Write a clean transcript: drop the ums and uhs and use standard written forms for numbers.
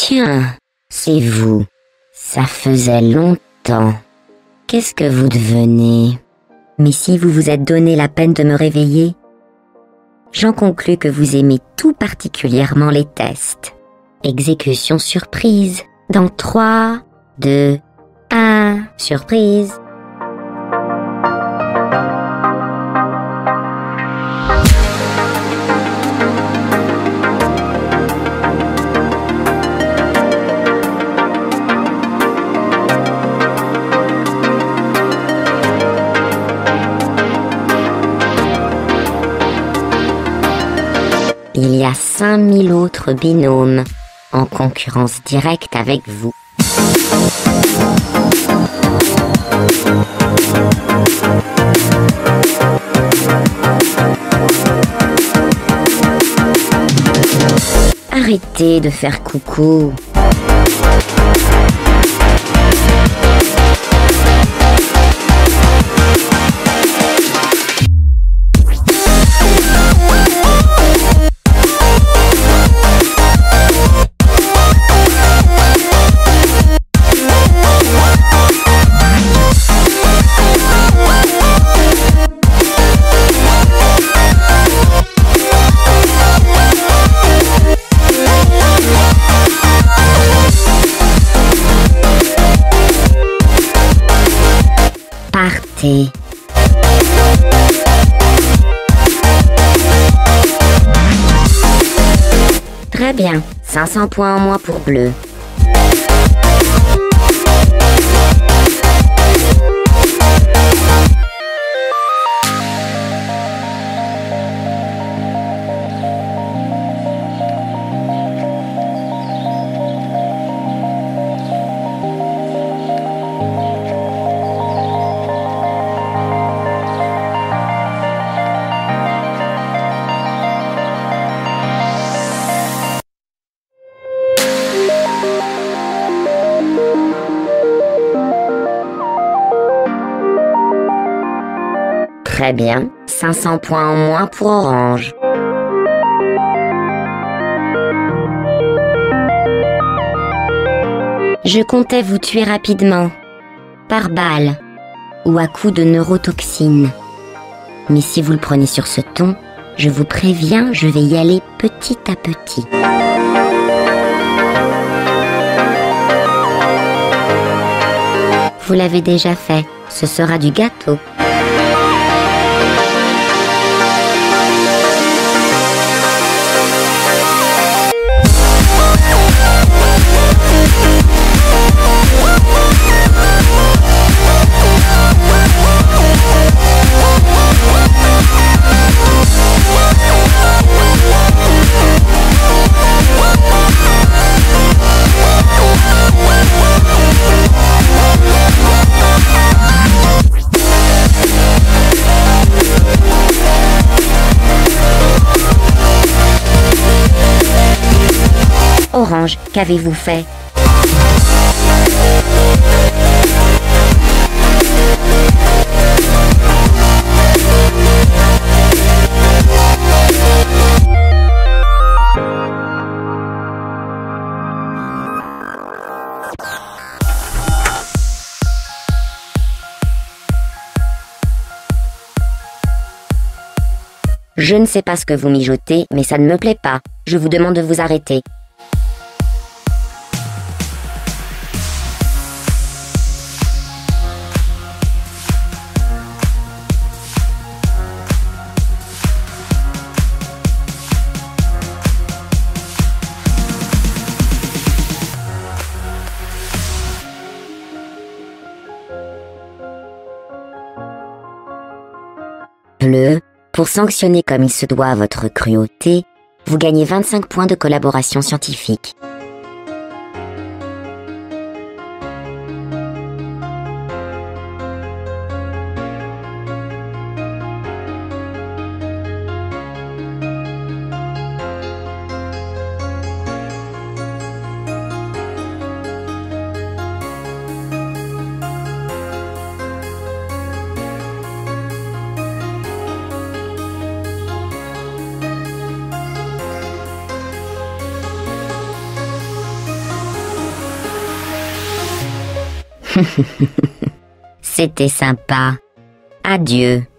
Tiens, c'est vous. Ça faisait longtemps. Qu'est-ce que vous devenez? Mais si vous vous êtes donné la peine de me réveiller, j'en conclus que vous aimez tout particulièrement les tests. Exécution surprise. Dans 3, 2, 1, surprise. Il y a 5000 autres binômes en concurrence directe avec vous. Arrêtez de faire coucou. Partez. Très bien, 500 points en moins pour bleu. Très bien, 500 points en moins pour orange. Je comptais vous tuer rapidement, par balle ou à coups de neurotoxine. Mais si vous le prenez sur ce ton, je vous préviens, je vais y aller petit à petit. Vous l'avez déjà fait, ce sera du gâteau. Orange, qu'avez-vous fait? Je ne sais pas ce que vous mijotez, mais ça ne me plaît pas. Je vous demande de vous arrêter. Bleu, pour sanctionner comme il se doit votre cruauté, vous gagnez 25 points de collaboration scientifique. C'était sympa. Adieu.